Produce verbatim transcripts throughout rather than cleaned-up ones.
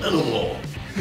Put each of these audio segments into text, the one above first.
なのも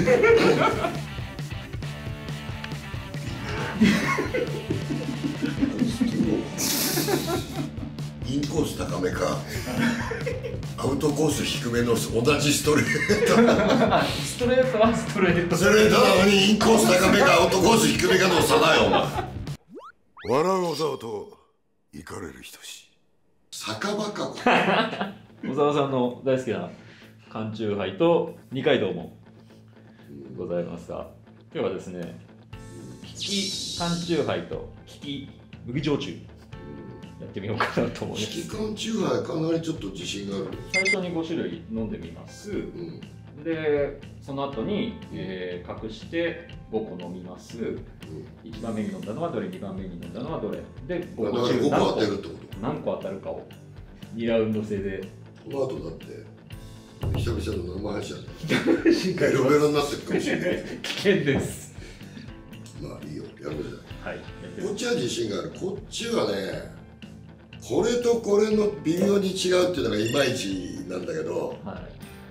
インコース高めかアウトコース低めの同じストレートストレートはストレートストレートなのにインコース高めかアウトコース低めかの差だよ。笑う小沢とイカれる人し酒場かこ小沢さんの大好きな缶チューハイと二階堂もございますが、今日はですね、利き缶チューハイと利き麦焼酎やってみようかなと思います。 利き缶チューハイかなりちょっと自信がある。 最初にご種類飲んでみます、うん、でその後に、えー、隠してごこ飲みます、うん、いちばんめに飲んだのはどれ、にばんめに飲んだのはどれでごこ中何個何個当たるかをにラウンド制で。 この後だって久々の生配信ベロベロになってるかもしれない危険です。 まあいいよ、やるじゃない。 はい、 こっちは自信がある。こっちはね、これとこれの微妙に違うっていうのがいまいちなんだけど、はい、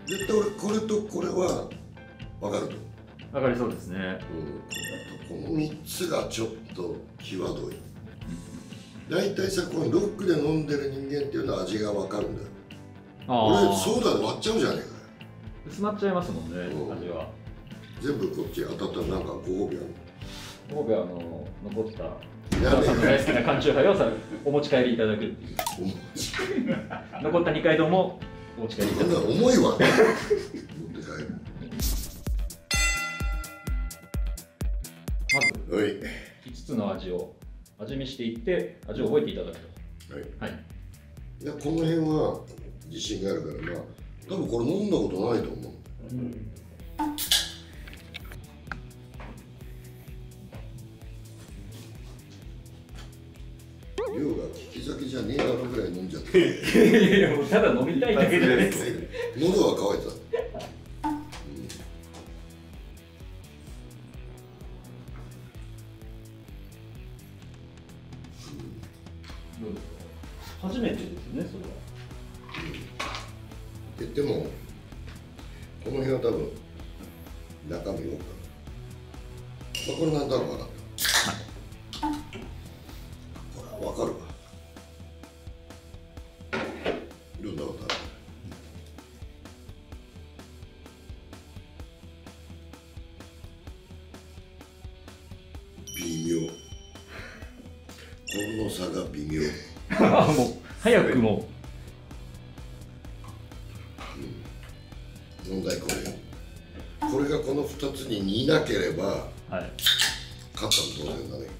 絶対俺これとこれは分かると。 分かりそうですね、 うん、このみっつがちょっと際どい。大体さ、このロックで飲んでる人間っていうのは味が分かるんだよ。俺ソーダで割っちゃうじゃねえかよ。 薄まっちゃいますもんね、味は。 全部こっち当たったらなんかご褒美ある。 ご褒美はあの残った小沢さんの大好きな缶チューハイをさお持ち帰りいただくっていう。残った二階堂もお持ち帰りいただく。 そんな重いわ持って帰る。 まずいつつの味を味見していって味を覚えていただくと。はい、はい、 いや、この辺は自信があるからな。多分これ飲んだことないと思う。うん、量が利き酒じゃねえだろぐらい飲んじゃって。 いやいや、もうただ飲みたいだけじゃないです。 喉は渇いた。 初めてですよね、それは。 言っても、この辺は多分中身をかな。これなんだろう分かった。これは分かるわ。どんなことある？微妙。この差が微妙。 もう早くも。 問題これ。これがこのふたつに似なければ、はい、勝ったの当然だね。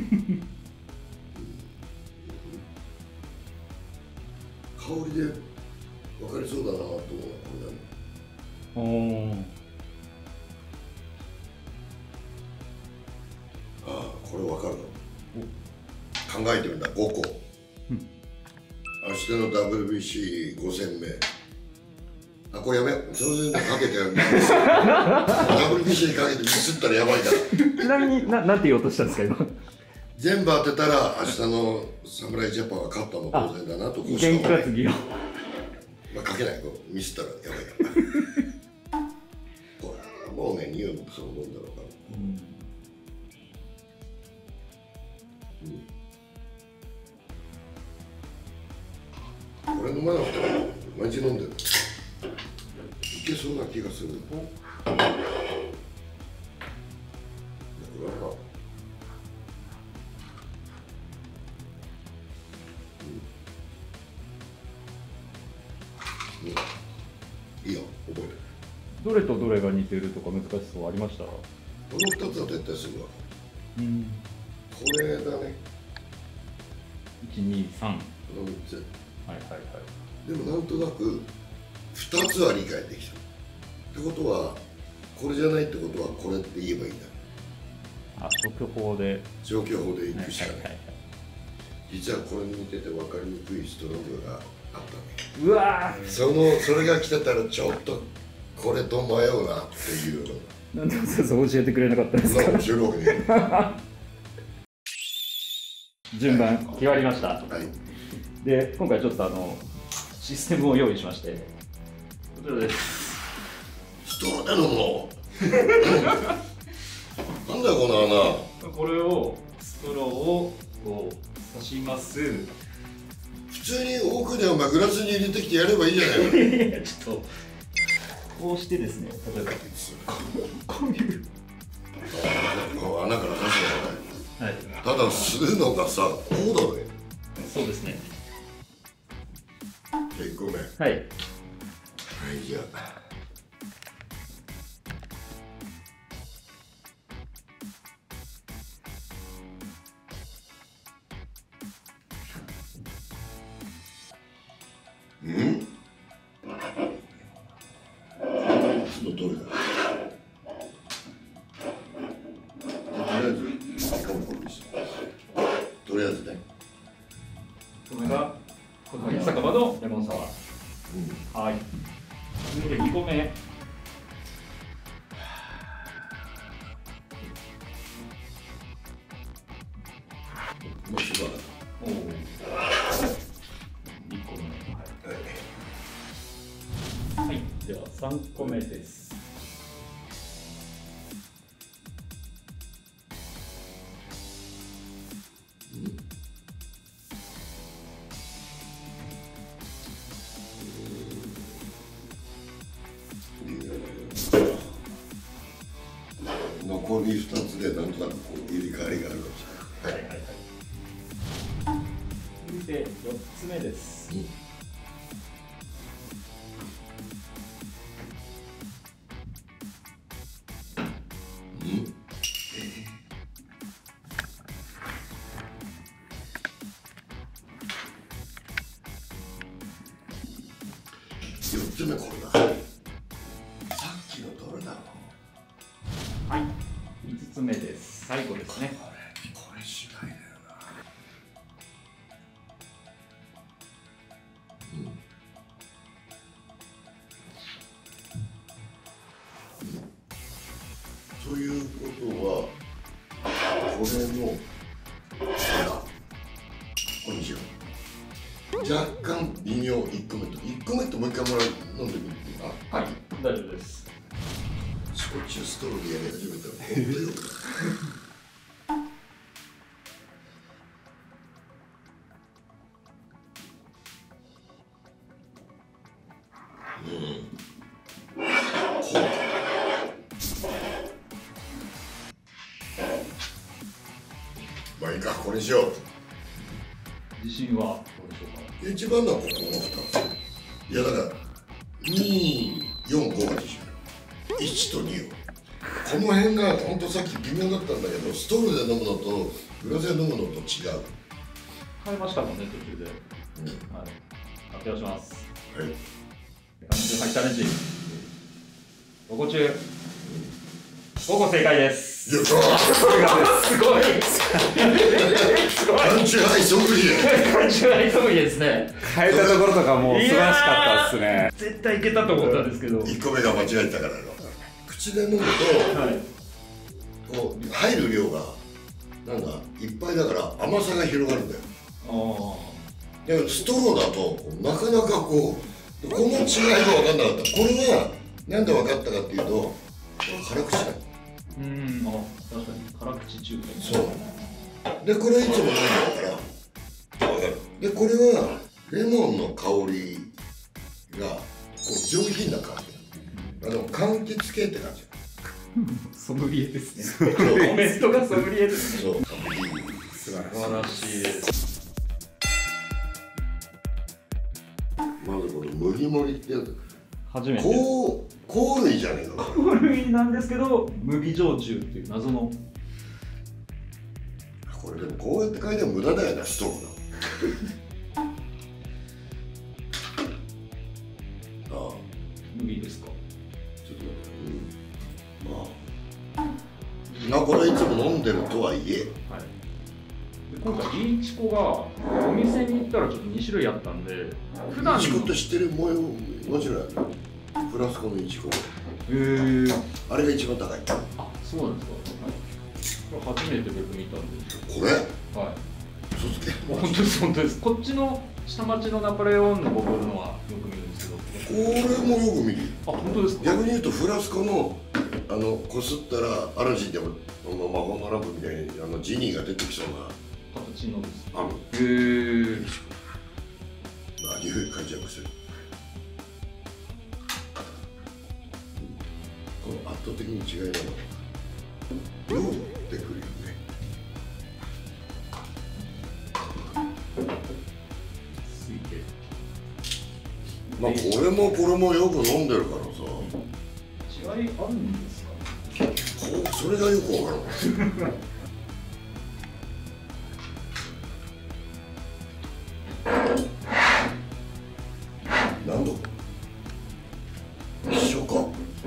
香りで分かりそうだなと思うこれだね。ああ、これ分かるの。考えてみた。ごこ、うん、明日の ダブリュービーシーご 戦目。あ、これやめよう。それでかけてやる。ダブリュービーシー にかけてミスったらやばいから。 ちなみにな、なんて言おうとしたんですか、今。 全部当てたら、明日の侍ジャパンは勝ったの当然だなと。 験担ぎを。 まあ、かけない。ミスったらやばいから。これはもうね、匂いもそのもんだろうから。うんうん、これ飲まなくても毎日飲んでる。いけそうな気がする。これはうん、うん、いいよ、覚えて。 どれとどれが似てるとか難しそうありました？このふたつは絶対するわ。うん、これだね。 いち、に、さん。 このみっつ。 はいはいはい。 でもなんとなくふたつは理解できた。ってことはこれじゃないってことはこれって言えばいいんだ。 あ、消去法で。 消去法でいくしかない。実はこれに似てて分かりにくいストロングがあったね。 うわー、 そのそれが来てたらちょっとこれと迷うなっていうの。 なんでそう教えてくれなかったんですか？ 教えるわけね。 順番決まりました。はい、で今回ちょっとあのシステムを用意しまして、こちらです。 ストローで飲むのなんだよこの穴。 これをストローをこう刺します。 普通に奥でお前グラスに入れてきてやればいいじゃないの。 ちょっとこうしてですね、例えばこういう穴から出してはい、 ただ吸うのがさ、こうだね。 そうですね。 じゃあいっこめ。はい。 はい、 じゃあ。うん？その通りだ。とりあえず、一個もこれにしよう。とりあえずね。 これがこの酒場のレモンサワー。うん、はい。続いてにこめ。 もうしばらく。 おお。いっこめ。はい。はい。ではさんこめです。 残りふたつでなんとなくこう入れ替わりがあるかもしれない。はいはいはい。 続いてよっつめです。うん、 よっつめこれだ。さっきのどれだろう。 はい、いつつめです。最後ですね。 これ、これ次第だよな。うん。ということは、これの、あら、こんにちは。若干微妙いっこめと、いっこめともう一回もらう飲んでみていいか。 はい、大丈夫です。 焼酎ストローでやり始めたら本当よ。うん。こうか。まあいいか、これにしよう。 自信はどうでしょうか。 一番のはここのふたつ。いやだからに、よん、ごが自信。いちとにを。この辺が本当さっき微妙だったんだけど、ストールで飲むのとグラスで飲むのと違う。 変えましたもんね、途中で。 うん、 はい。発表します。 はい。 はい、チャレンジ。ごこ中。ごこ正解です。 やったー。すごい。すごい。 缶チューハイソムリエ。 缶チューハイソムリエですね。 変えたところとかもう素晴らしかったですね。 絶対いけたと思ったんですけど。 いっこめが間違えたからの。口で飲むと、はい、こう入る量がなんかいっぱいだから甘さが広がるんだよ。ああ。でストローだとなかなかこうこの違いが分かんなかった。これはなんで分かったかっていうと辛口だ。 うん、あ、確かに辛口中華。 そうでこれいつも飲んでるから分かる。でこれはレモンの香りがこう上品な感じ。あの柑橘系って感じ。 ソムリエですね。コメントがソムリエですね。そう。 素晴らしいです。 まずこの麦盛りってやつ。 初めて。 こう香類じゃねえか。 香類なんですけど麦焼酎っていう謎の。 これでもこうやって書いても無駄だよな、ストーブの。ああ。 麦ですか。 ちょっと待って。うん。まあ。まあこれいつも飲んでるとはいえ。はい。 今回リーチコがお店に行ったらちょっとに種類あったんで、 普段リーチコって知ってる模様もちろんある。フラスコのイチコ。へえ。あれが一番高い。 あ、そうなんですか。これ初めて僕見たんですこれ？ はい。 嘘つけ。 本当です本当です。こっちの下町のナポレオンのボトルのはよく見るんですけど、 これもよく見る。 あ、本当ですか。 逆に言うとフラスコのあのこすったらアラジンでもあの魔法のランプみたいにあのジニーが出てきそうな形のです。 あのへえ。 あ匂い嗅いじゃいますよ。この圧倒的に違いなのよう出てくるよね。まあこれもこれもよく飲んでるからさ。 違いあるんですか。 こそれがよくわからない。何度一緒か。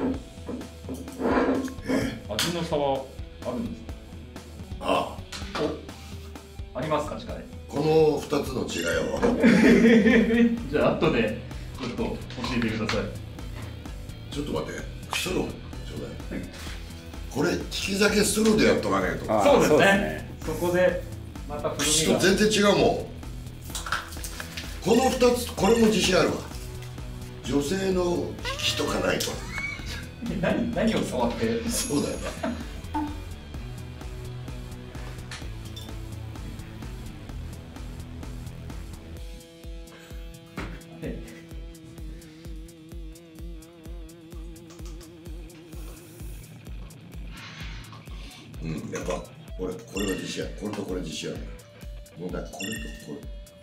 え味の差はあるんですか。 ああ、ありますか、近い。 この二つの違いは分かんない。 じゃあ後でちょっと教えてください。 ちょっと待って、ストローちょうだい。これ利き酒ストローでやっとかねえと。 そうですね。そこでまた風味が全然違うもん。この二つ、これも自信あるわ。女性の利きとかないと。 何何を触って。 そうだよな。うん、やっぱこれこれは自信ある。これとこれ自信ある。もうだこれとこ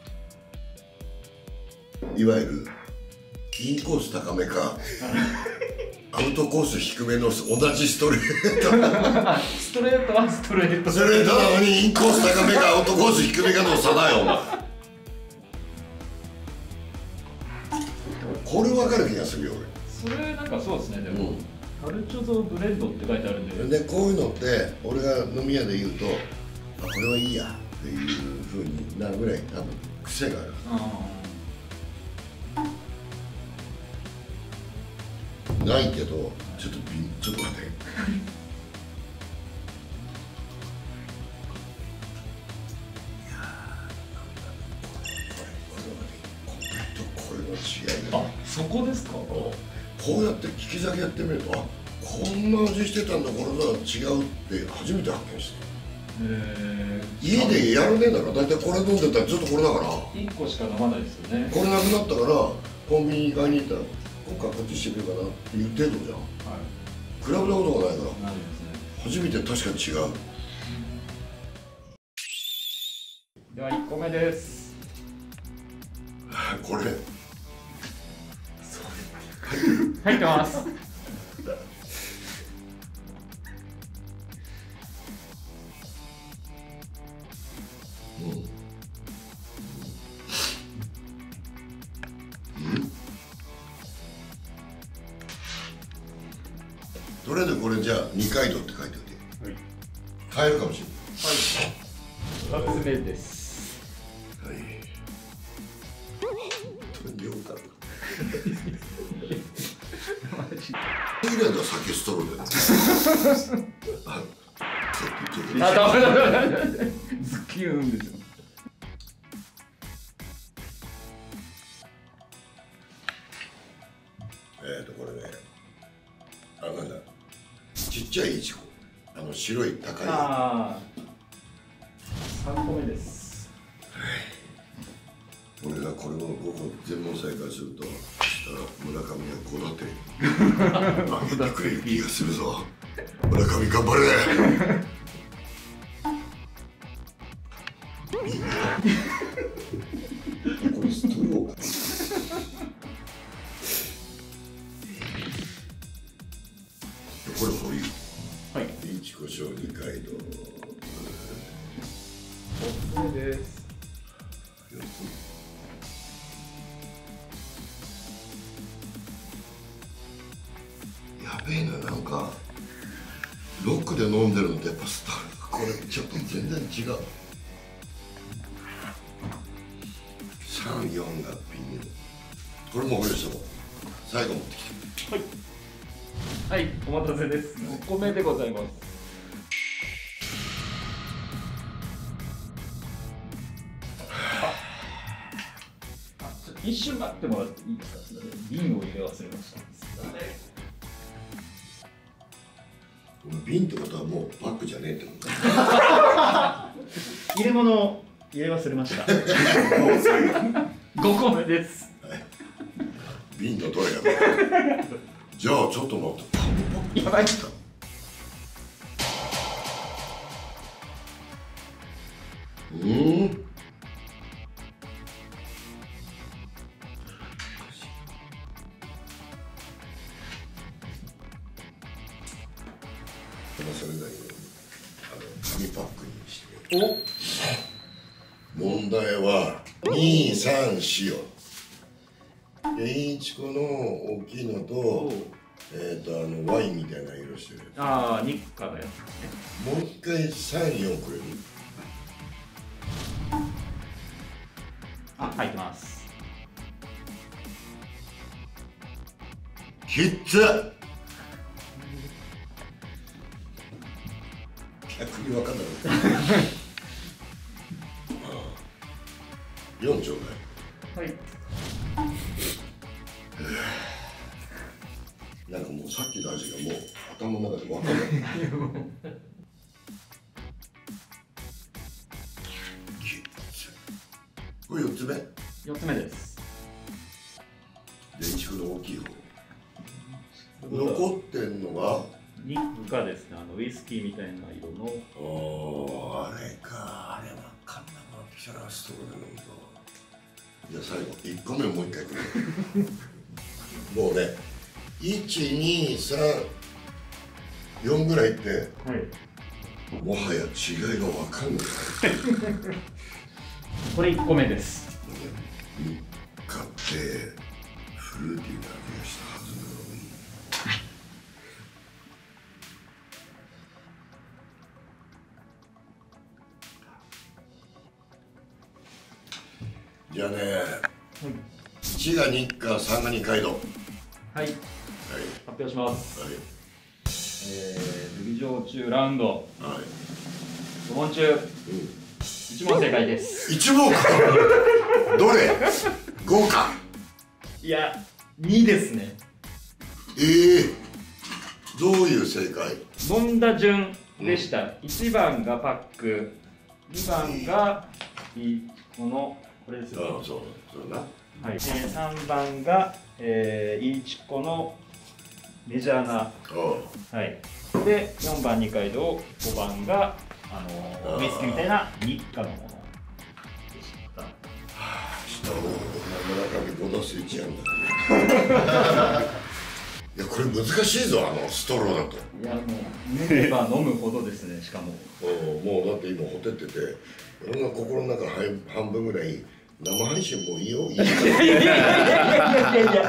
れ。いわゆるインコース高めかアウトコース低めの同じストレート。 ストレートはストレート。 ストレートなのにインコース高めかアウトコース低めかの差だよお前。これ分かる気がするよ俺。それなんかそうですね。でも、 うん、 カルチョゾブレンドって書いてあるんで。 でこういうのって俺が飲み屋で言うとあこれはいいやっていうふうになるぐらい多分癖がある。ないけどちょっとびちょっと待って。 あ、そこですか。 こうやって利き酒やってみるとあこんな味してたんだこれとは違うって初めて発見して。家でやるねえんだから大体これ飲んでたらずっとこれだからいっこしか飲まないですよね。 これなくなったからコンビニに買いに行ったら今回こっちしてみようかなっていう程度じゃん、はい、比べたことがないから、ね、初めて確かに違う。 ではいっこめです。 これ入ってます。 うんうんとりあえずこれじゃあ二階堂って書いておいて、はい、買えるかもしれない。 はい、ふたつめです。 はい。両方イングランドは酒ストローで。あ、 あ、ダメだダメだ。ズキューンですよ。 えっとこれね、あ、なんだ。ちっちゃいイチゴ、あの白い高い。 ああ。三個目です。 俺がこれをごこ全問正解するとしたら村上はこうなってあげてくれる気がするぞ。村上頑張れ。これストローか。これ保留。はい。いちこしょう二階堂。 おすすめです。 やべえな、なんかロックで飲んでるのとやっぱスターこれちょっと全然違う。さん、よんが微妙。これも保留しても最後持ってきて。 はい、はい、お待たせです。ごこめでございます。あ、ちょっと一瞬待ってもらっていいですか。すいません、瓶を入れ忘れました。すいません。 瓶ってことはもうパックじゃねえってこと入れ物を入れ忘れました。ごこめです。 はい、瓶のどれやろじゃあちょっと待って、 やばい。 うん。それなりにあの紙パックにして。お。問題はに、さん、よ。で、インチコの大きいのと、えっとあのワインみたいな色してるやつ。 ああ、ニッカのやつですね。 もう一回さん、よんくれる。 あ、入ってます。 きっつ。逆に分かんない。よんちょうだい。はい。なんかもうさっきの味がもう頭の中で分かんない。これよっつめ。 よっつめです。 電柱の大きい方。残ってんのがニッカですね。あのウイスキーみたいな色の。 おー、あれか、あれ分かんなくなってきたな、ストローで飲むと。じゃあ最後いっこめもう一回くれ。もうね、いち、に、さん、よんぐらいって、はい、もはや違いが分かんない。 これいっこめです。 ニッカってフルーティーな味がしたはずなのに。じゃあね、はい、いちがニッカ、さんが二階堂。 はい、はい、発表します。はい、えー、麦焼酎ラウンド、はい、ご問中、うん、いち問正解です。 いち問かどれごか。 いや、にですね。 えー、どういう正解。 飲んだ順でした。うん、いちばんがパック、にばんがこのこれですよね。ああ、そうそうな。はい。えー、さんばんが、えー、イーチコのメジャーな。はい。で、よんばん二階堂、ごばんがあのー、ウイスキーみたいなニッカのものでした。はあ、下を村上ごどスイッチやんだ。いや、これ難しいぞ、あのストローだと。 いや、もう飲めば飲むほどですね。しかも。 おもうだって今ほてってて、俺の心の中の半分ぐらい生配信もういいよ。いいよ。いやいやいやいやいやいや。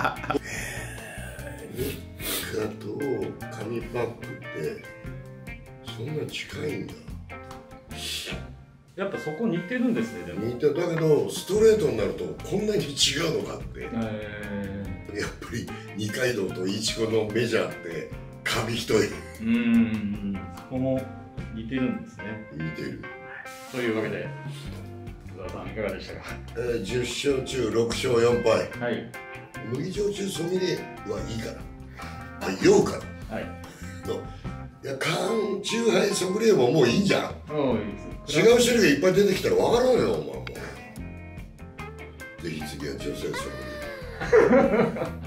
ニッカと紙パックってそんな近いんだ。 やっぱそこ似てるんですね。でも似てる。だけどストレートになるとこんなに違うのかって。えー、やっぱり二階堂とイチコのメジャーって紙一重。 うん、そこも似てるんですね。 似てる。 というわけで、津田さんいかがでしたか。 えー、じゅっ勝中ろく勝よん敗。 はい。 麦焼酎ソムリエはいいから。あ、酔うから。はい。のいや、缶チューハイソムリエももういいんじゃん。もういいです。違う種類がいっぱい出てきたら分からんよ、お前も。ぜひ次は女性ソムリエ。